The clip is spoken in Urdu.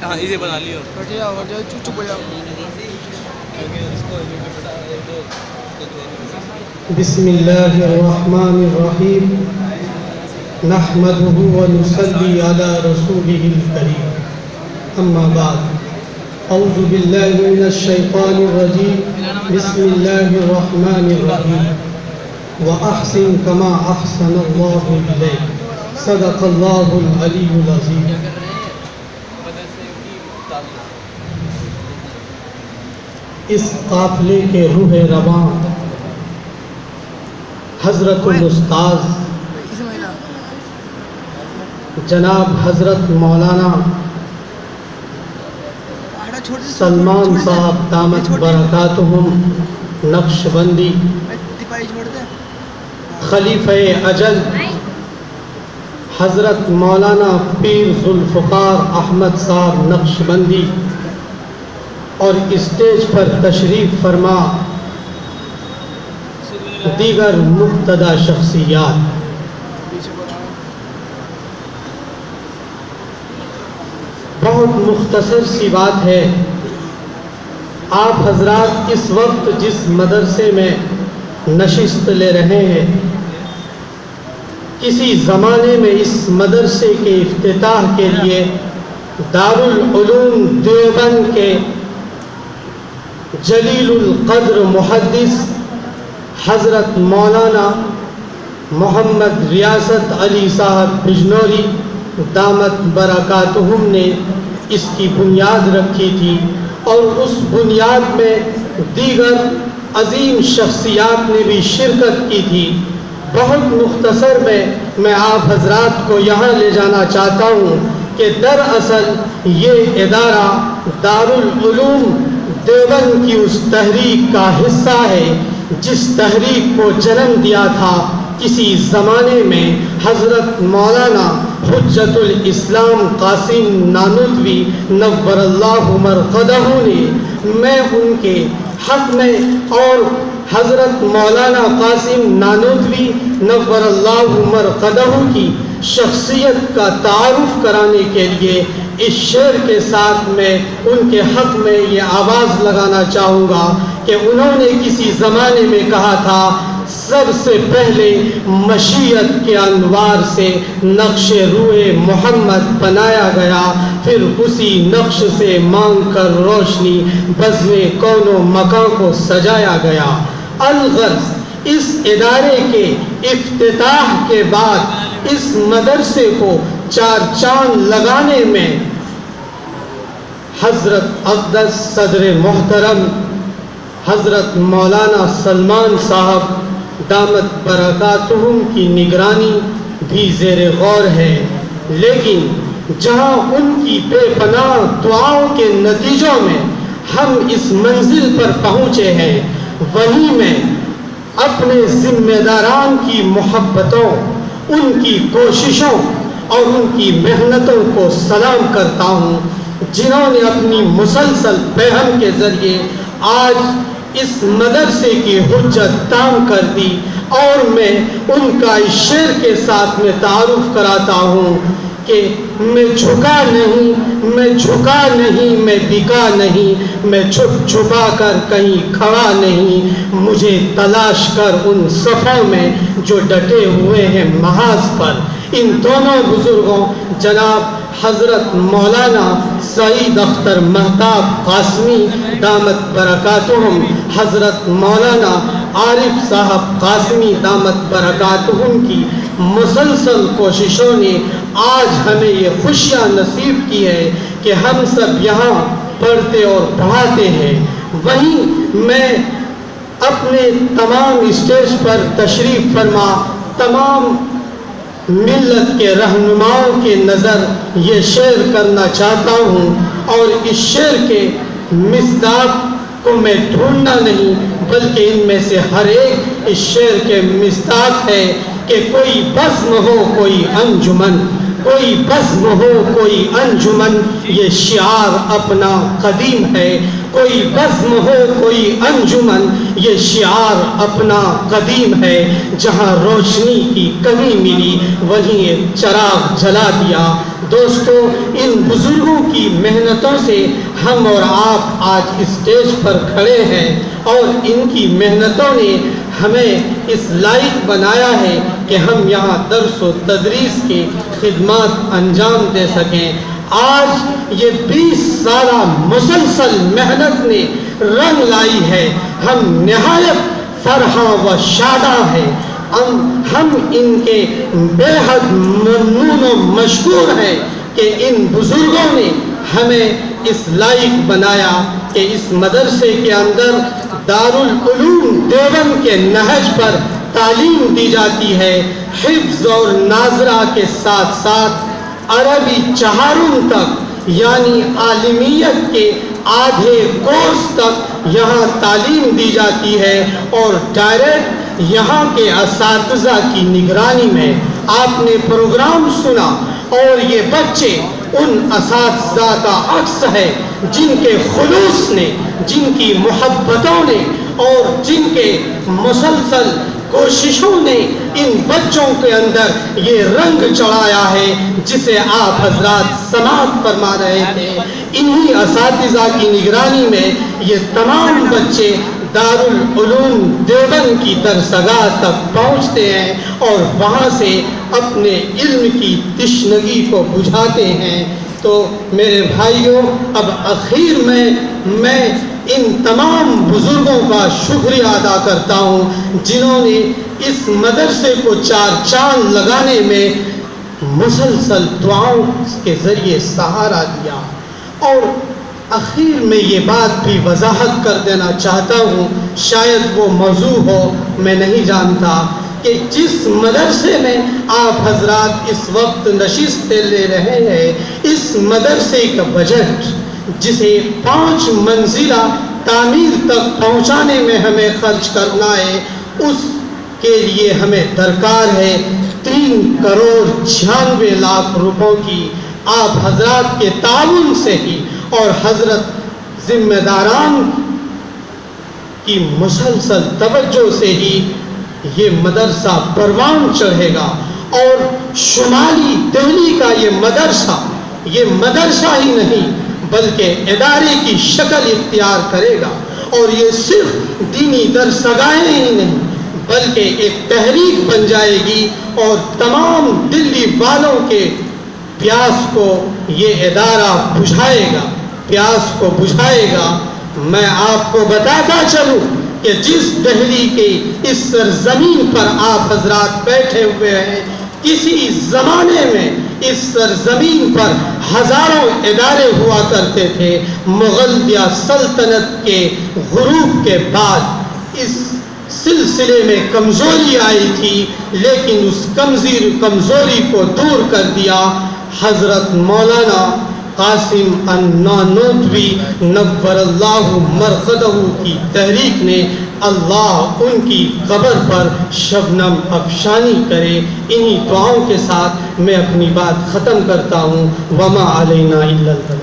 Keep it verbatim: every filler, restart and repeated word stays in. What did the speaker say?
ہاں اسے بنا لیو. ہٹ جاؤ ہٹ جاؤ چپ چپ ہو جاؤ. بسم اللہ الرحمن الرحیم نحمده ونصلی علی رسوله الکریم اما بعد اعوذ باللہ من الشیطان الرجیم بسم اللہ الرحمن الرحیم وَأَحْسِن كَمَا أَحْسَنَ اللَّهُ إِلَيْكَ صدق اللہ العلی العظیم. اس قافلے کے روح رواں حضرت الاستاذ جناب حضرت مولانا سلمان صاحب دامت برکاتہم نقشبندی خلیفہ اجل حضرت مولانا پیر ذوالفقار احمد صاحب نقشبندی اور اسٹیج پر تشریف فرما دیگر مقتدی شخصیات. بہت مختصر سی بات ہے. آپ حضرات اس وقت جس مدرسے میں نشست لے رہے ہیں کسی زمانے میں اس مدرسے کے افتتاح کے لیے دارالعلوم دیوبند کے جلیل القدر محدث حضرت مولانا محمد ریاست علی صاحب بجنوری دامت برکاتہم نے اس کی بنیاد رکھی تھی اور اس بنیاد میں دیگر عظیم شخصیات نے بھی شرکت کی تھی. بہت مختصر میں میں آپ حضرات کو یہاں لے جانا چاہتا ہوں کہ دراصل یہ ادارہ دارالعلوم دیوبند کی اس تحریک کا حصہ ہے جس تحریک کو جنم دیا تھا کسی زمانے میں حضرت مولانا حجت الاسلام قاسم نانوتوی نور اللہ مرقدہ نے. میں ان کے حق میں اور حضرت مولانا قاسم نانوتوی نور اللہ مرقدہ کی شخصیت کا تعارف کرانے کے لیے اس شعر کے ساتھ میں ان کے حق میں یہ آواز لگانا چاہوں گا کہ انہوں نے کسی زمانے میں کہا تھا سب سے پہلے مشیت کے انوار سے نقش روئے محمد بنایا گیا پھر اسی نقش سے مانگ کر روشنی بزم کون و مکان کو سجایا گیا. الغرض اس ادارے کے افتتاح کے بعد اس مدرسے کو چار چاند لگانے میں حضرت اقدس صدر محترم حضرت مولانا سلمان صاحب دامت برکاتہم کی نگرانی بھی زیر غور ہے. لیکن جہاں ان کی بے پناہ دعاؤں کے نتیجوں میں ہم اس منزل پر پہنچے ہیں وہیں میں اپنے ذمہ داران کی محبتوں ان کی کوششوں اور ان کی محنتوں کو سلام کرتا ہوں جنہوں نے اپنی مسلسل پہم کے ذریعے آج اس مدرسے کی حجت تام کر دی. اور میں ان کا اس شعر کے ساتھ میں تعارف کراتا ہوں کہ میں جھکا نہیں میں جھکا نہیں میں بکا نہیں میں چھپ چھپا کر کہیں کھڑا نہیں مجھے تلاش کر ان صفوں میں جو ڈٹے ہوئے ہیں محاذ پر. ان دونوں بزرگوں جناب حضرت مولانا سعید اختر مہتاب قاسمی دامت برکاتہم حضرت مولانا عارف صاحب قاسمی دامت برکاتہم کی مسلسل کوششوں نے آج ہمیں یہ خوشیاں نصیب کی ہے کہ ہم سب یہاں پڑھتے اور پڑھاتے ہیں. وہیں میں اپنے تمام اسٹیج پر تشریف فرما تمام ملت کے رہنماؤں کے نظر یہ شعر کرنا چاہتا ہوں اور اس شعر کے مصداق کو میں ڈھونڈنا نہیں بلکہ ان میں سے ہر ایک اس شعر کے مصداق ہے کہ کوئی بزم ہو کوئی انجمن کوئی بزم ہو کوئی انجمن یہ شعار اپنا قدیم ہے. کوئی بزم ہو کوئی انجمن یہ شعار اپنا قدیم ہے. جہاں روشنی کی کمی ملی وہیں ایک چراغ جلا دیا دوستو، ان بزرگوں کی محنتوں سے ہم اور آپ آج اسٹیج پر کھڑے ہیں، اور ان کی محنتوں نے ہمیں اس لائق بنایا ہے کہ ہم یہاں درس و تدریس کی خدمات انجام دے سکیں۔ آج یہ بیس سالہ مسلسل محنت نے رنگ لائی ہے، ہم نہایت فرحاں و شاداں ہیں، ہم ہم ان کے بے حد ممنون و مشکور ہیں کہ ان بزرگوں نے ہمیں اس لائق بنایا کہ اس مدرسے کے اندر دارالعلوم دیوبند کے نہج پر تعلیم دی جاتی ہے، حفظ اور ناظرہ کے ساتھ ساتھ عربی چہارم تک یعنی عالمیت کے آدھے کورس تک یہاں تعلیم دی جاتی ہے، اور ڈائریکٹ یہاں کے اساتذہ کی نگرانی میں آپ نے پروگرام سنا، اور یہ بچے ان اساتذہ کا عکس ہے جن کے خلوص نے، جن کی محبتوں نے اور جن کے مسلسل کوششوں نے ان بچوں کے اندر یہ رنگ چڑھایا ہے جسے آپ حضرات سماعت فرما رہے تھے۔ انہی اساتذہ کی نگرانی میں یہ تمام بچے دارالعلوم دیوبند کی درسگاہ تک پہنچتے ہیں اور وہاں سے اپنے علم کی تشنگی کو بجھاتے ہیں۔ تو میرے بھائیوں، اب اخیر میں میں ان تمام بزرگوں کا شکریہ ادا کرتا ہوں جنہوں نے اس مدرسے کو چار چاند لگانے میں مسلسل دعاؤں کے ذریعے سہارا دیا۔ اور اخیر میں یہ بات بھی وضاحت کر دینا چاہتا ہوں، شاید وہ موضوع ہو، میں نہیں جانتا، کہ جس مدرسے میں آپ حضرات اس وقت نشستیں لے رہے ہیں، اس مدرسے کا بجٹ جسے پانچ منزلہ تعمیر تک پہنچانے میں ہمیں خرچ کرنا ہے، اس کے لیے ہمیں درکار ہے تین کروڑ چھیانوے لاکھ روپوں کی آپ حضرات کے تعاون سے ہی اور حضرت ذمہ داران کی مسلسل توجہ سے ہی یہ مدرسہ پروان چڑھے گا، اور شمالی دہلی کا یہ مدرسہ یہ مدرسہ ہی نہیں بلکہ ادارے کی شکل اختیار کرے گا، اور یہ صرف دینی درسگاہیں ہی نہیں بلکہ ایک تحریک بن جائے گی، اور تمام دلی والوں کے پیاس کو یہ ادارہ بجھائے گا، پیاس کو بجھائے گا۔ میں آپ کو بتاتا چلوں کہ جس دہلی کے اس سرزمین پر آپ حضرات بیٹھے ہوئے ہیں، کسی زمانے میں اس سرزمین پر ہزاروں ادارے ہوا کرتے تھے۔ مغلیہ سلطنت کے غروب کے بعد اس سلسلے میں کمزوری آئی تھی، لیکن اس کمزوری کو دور کر دیا حضرت مولانا قاسم النانوتوی نور اللہ مرقدہ کی تحریک نے۔ اللہ ان کی قبر پر شبنم افشانی کرے۔ انہی دعاؤں کے ساتھ میں اپنی بات ختم کرتا ہوں۔ وما علینا الا البلاغ۔